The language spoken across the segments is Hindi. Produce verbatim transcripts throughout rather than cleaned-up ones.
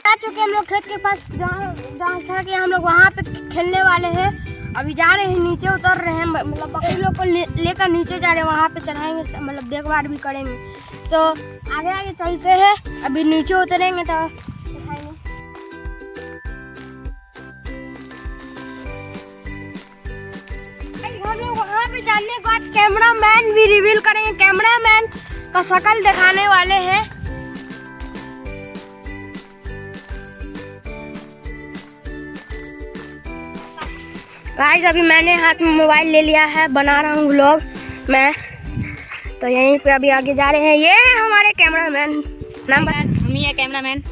आ चुके हैं हम लोग खेत के पास, जहाँ जहाँ कि हम लोग वहाँ पे खेलने वाले हैं। अभी जा रहे हैं, नीचे उतर रहे हैं, मतलब बकरी लोग को ले, लेकर नीचे जा रहे हैं, वहाँ पे चढ़ाएंगे, मतलब देखभाल भी करेंगे। तो आगे आगे चलते हैं, अभी नीचे उतरेंगे तो दिखाएंगे। हम लोग वहाँ पे जाने के बाद कैमरा मैन भी रिवील करेंगे, कैमरा मैन का शक्ल दिखाने वाले हैं। गाइस अभी मैंने हाथ में मोबाइल ले लिया है, बना रहा हूँ व्लॉग मैं। तो यहीं पे अभी आगे जा रहे हैं, ये हमारे कैमरामैन, नाम बता। हम ही है कैमरामैन।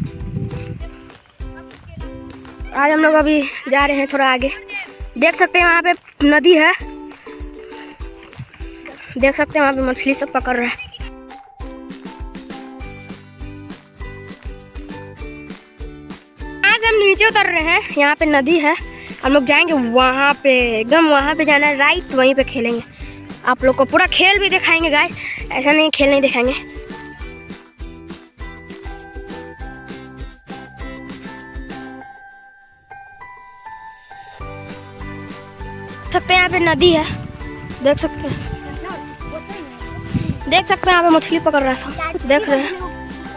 आज हम लोग अभी जा रहे हैं थोड़ा आगे, देख सकते हैं वहाँ पे नदी है, देख सकते हैं वहाँ पे मछली सब पकड़ रहा है। आज हम नीचे उतर रहे हैं, यहाँ पे नदी है, हम लोग जाएंगे वहाँ पे, एकदम वहाँ पे जाना है, राइट वहीं पे खेलेंगे। आप लोग को पूरा खेल भी दिखाएंगे गाइस, ऐसा नहीं खेल नहीं दिखाएंगे। सकते हैं यहाँ पे नदी है, देख सकते हैं, देख सकते हैं यहाँ पे मछली पकड़ रहा था, देख रहे हैं,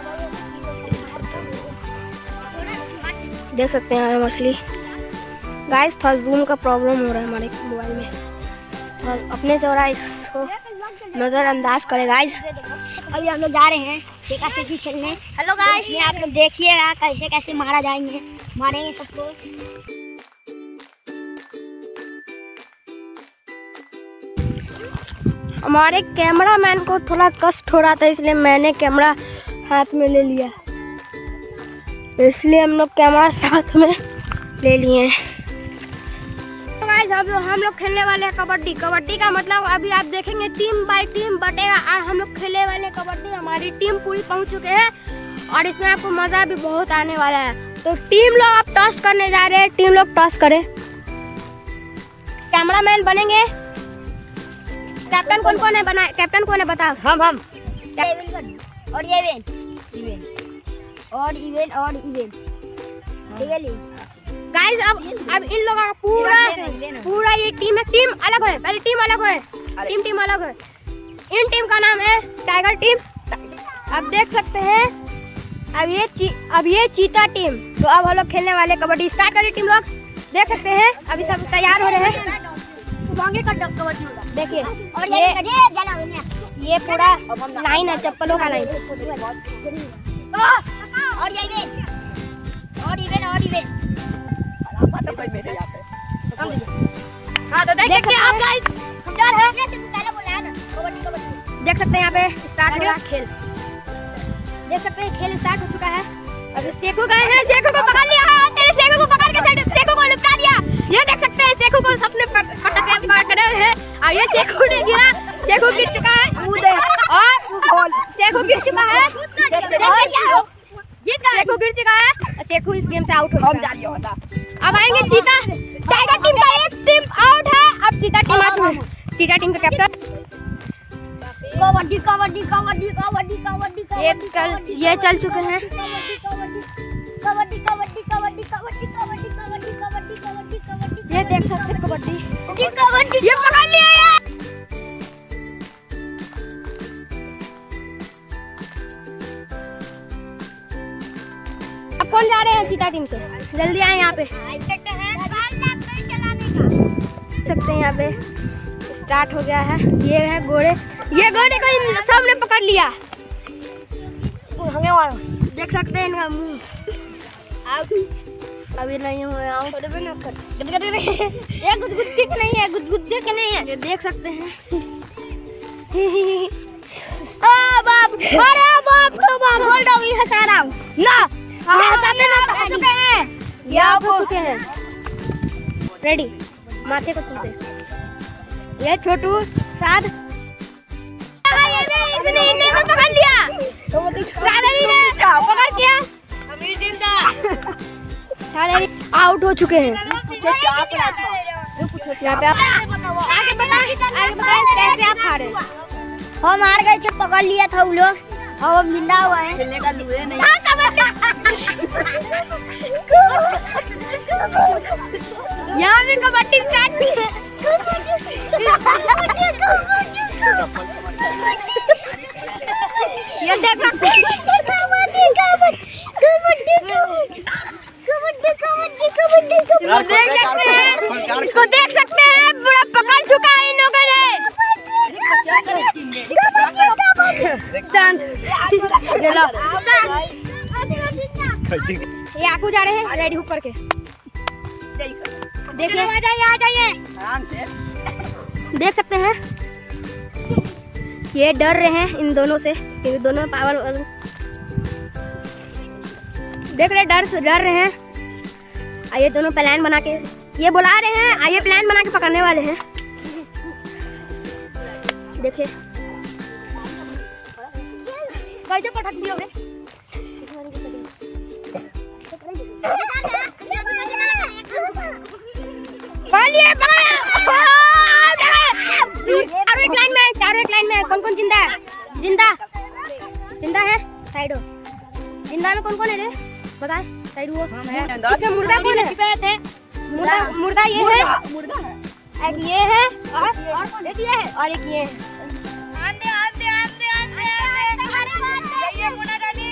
देख सकते हैं यहाँ पे मछली। गाइस थोड़ा जूम का प्रॉब्लम हो रहा है हमारे मोबाइल में, तो अपने से हो रहा है, इसको नज़रअंदाज करें गाइस। अभी हम लोग जा रहे हैं ठेका से खेलने। हेलो गाइस, ये आप लोग देखिएगा कैसे कैसे मारा जाएंगे, मारेंगे सबको। हमारे कैमरामैन को थोड़ा कष्ट हो रहा था, इसलिए मैंने कैमरा हाथ में ले लिया, इसलिए हम लोग कैमरा साथ में ले लिए हैं। तो गाइस हम लोग हम लोग खेलने वाले हैं कबड्डी। कबड्डी का मतलब अभी आप देखेंगे टीम बाय टीम बटेगा, और हम लोग खेलने वाले कबड्डी, हमारी टीम पूरी पहुंच चुके हैं और इसमें आपको मज़ा भी बहुत आने वाला है। तो टीम लोग आप टॉस करने जा रहे हैं, टीम लोग टॉस करें। कैमरामैन बनेंगे, कैप्टन कौन कौन है बना, कैप्टन कौन है बताओ। हम हम और ये इवेंट इवेंट और इवेंट और इवेंट ठीक है गाइस। अब अब इन लोगों का पूरा पूरा ये टीम है, टीम अलग है, पहले टीम अलग है, टीम टीम अलग है। इन टीम का नाम है टाइगर टीम। अब देख सकते हैं, अब ये ची, अब ये चीता टीम। तो अब हम लोग खेलने वाले कबड्डी, स्टार्ट करें टीम लोग, देख सकते हैं अभी सब तैयार हो रहे हैं। देखिए और ये ये ये पूरा लाइन है, चप्पलों का लाइन। और ये इवेंट और इवेंट और इवेंट हाँ तो देख सकते हैं आप गाइस, हम जा रहे हैं, पहले बोला ना कबड्डी कबड्डी। देख सकते हैं यहाँ पे स्टार्ट हो रहा है खेल, देख सकते हैं खेल स्टार्ट हो चुका है। अभी सेकू गए हैं, सेकू को पकड़ लिया है, तेरे सेकू को पकड़ के साइड सेकू को लिपटा दिया। ये देख सकते हैं सेकू को सबने पटके पकड़े हैं, और ये सेकू ने गिरा, सेकू गिर चुका है और सेकू गिर चुका है, सेकू गिर चुका है, सेकू इस गेम से आउट हो चुका है। अब आएंगे चीता, टाइगर टीम का एक टीम आउट है, अब चीता टीम आ चुकी है, चीता टीम का कैप्टन। कबड्डी कबड्डी कबड्डी कबड्डी कबड्डी ये चल ये चल चुके हैं। कबड्डी कबड्डी कबड्डी कबड्डी कबड्डी कबड्डी कबड्डी कबड्डी कबड्डी कबड्डी ये देख सकते हैं कबड्डी, कबड्डी ये पकड़ लिया यार। अब कौन जा रहे हैं चीता टीम से, जल्दी आए यहाँ पे। सकते हैं यहाँ पे स्टार्ट हो गया है, ये है घोड़े, ये घोड़े को सबने पकड़ लिया, देख सकते हैं इनका मुंह। अभी नहीं हुए आउट, ये गुदगुदे के नहीं है, गुदगुदे के नहीं है, ये देख सकते हैं। आ बाप, अरे बाप रे बाप, बोल दो ये हंसा रहा हूँ ना, ना चुके हैं, ये आउट हो चुके हैं। रेडी, माथे को छूते, ये छोटू साथ इसने इन्हें में पकड़ लिया, सारे ने पकड़ किया, सारे आउट हो चुके हैं। यहाँ पे आगे बताएं, आगे बताएं कैसे आप हारे। हम हार गए थे, पकड़ लिया था वो लोग, अब हम जिंदा हुआ है। खेलने का नहीं। कबड्डी कबड्डी कबड्डी देख सकते हैं, इसको देख सकते हैं, पूरा पकड़ चुका है इन लोगों ने। ये आकू जा रहे हैं रेडी हुक करके। देखिए आ जाइए आ जाइए, देख सकते हैं ये डर रहे हैं इन दोनों से, क्योंकि दोनों में पावर देख रहे, डर से डर रहे हैं। आइए दोनों प्लान बना के, ये बुला रहे हैं, आइए प्लान बना के पकड़ने वाले हैं। देखिए कैसे पटक दिया रे, पकड़िए पकड़िए। चारों एक लाइन में, चारों एक लाइन में। कौन कौन जिंदा है? जिंदा जिंदा है साइड हो। जिंदा में कौन कौन है रे बताए? साइड वो इसमें मुर्दा कौन है? मुर्दा मुर्दा ये है, एक ये है और एक ये है और एक ये है। आंदे आंदे आंदे आंदे ये मुना रानी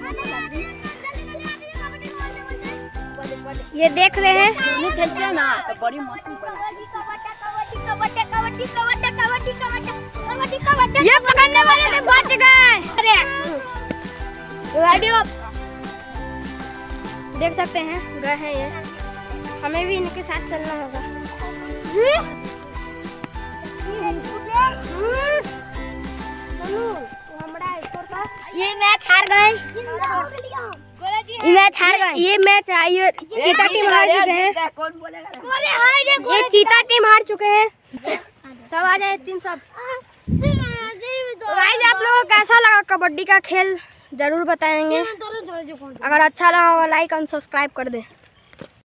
ये देख रहे हैं, ये खेलते हैं ना तो बड़ी मस्ती कबड्डी कबड्डी कबड्डी कबड्डी कबड्डी कबड्डी कबड्डी। ये पकड़ने वाले से बच गए। अरे रेडी अप, देख सकते हैं गए हैं ये। हमें भी इनके साथ चलना होगा। ये मैच हार गए, ये मैच हार गए, ये मैच ये चीता टीम हार चुके हैं। ये चीता टीम हार चुके हैं। सब आ जाए टीम सब। तो गाइस आप लोगों को कैसा लगा कबड्डी का खेल जरूर बताएंगे। अगर अच्छा लगा लाइक और सब्सक्राइब कर दे।